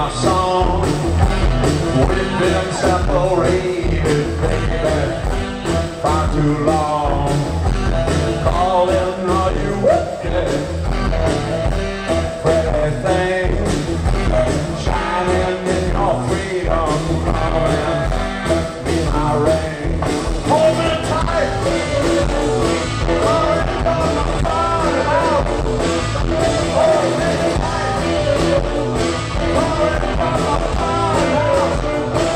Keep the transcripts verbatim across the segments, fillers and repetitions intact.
my song. We've been separated, baby, far too long. Calling all you wicked, pretty things, shining in your freedom, calling me my ring. Hold me tight, calling on my firehouse. Hold me tight, calling on my firehouse.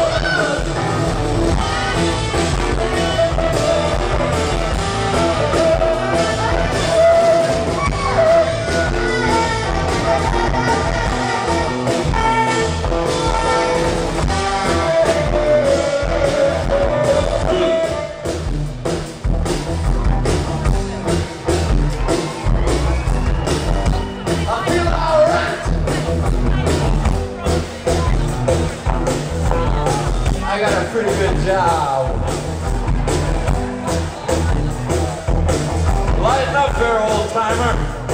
I got a pretty good job. Lighten up there, old timer.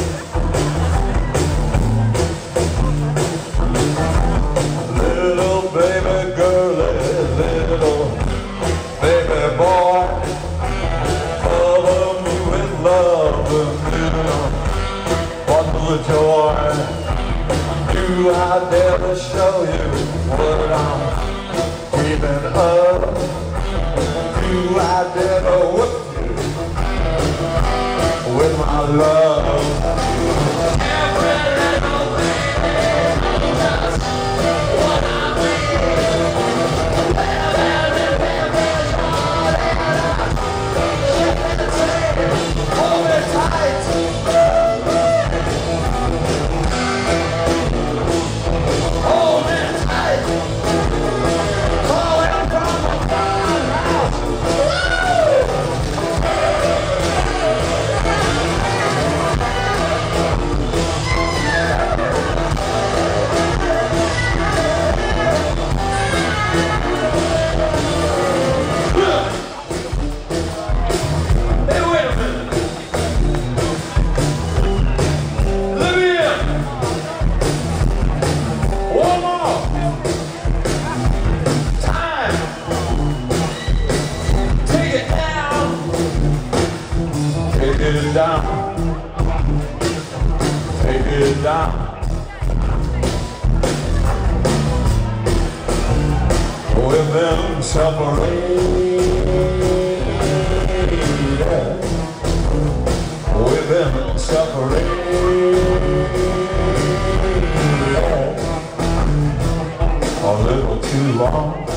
Little baby girlie, little baby boy, follow me with love and bundle of joy. Do I dare to show you what I'm dreaming of? Do I dare to whip you with my love? Every little thing knows what I mean. Every baby's heart and I can't say, hold me tight. Hold me tight. Take it down, take it down. We've been separated, we've been separated a little too long.